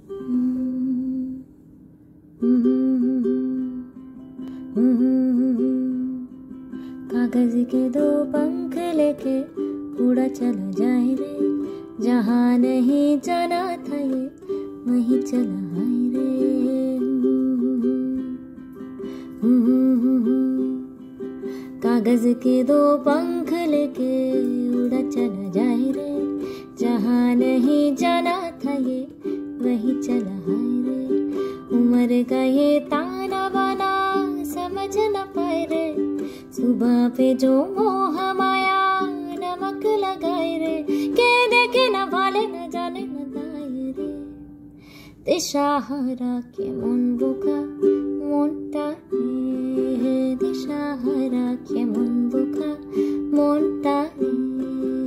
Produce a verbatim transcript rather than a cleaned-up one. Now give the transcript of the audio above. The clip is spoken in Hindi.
कागज के दो पंख लेके उड़ा चला जाए रे, जहाँ नहीं जाना था ये वहीं चला है रे। कागज के दो पंख लेके उड़ा चला जाए रे, जहाँ नहीं जाना था ये वहीं चला है रे। उम्र का ये ताना बाना समझ न पाए रे, सुबह पे जो मोह माया नमक लगाए रे, के देखे न भाले न जाने न दाए रे। दिशाहारा के मन बुका मोंटा रे, दिशाहारा के मन बुका मोंटा रे।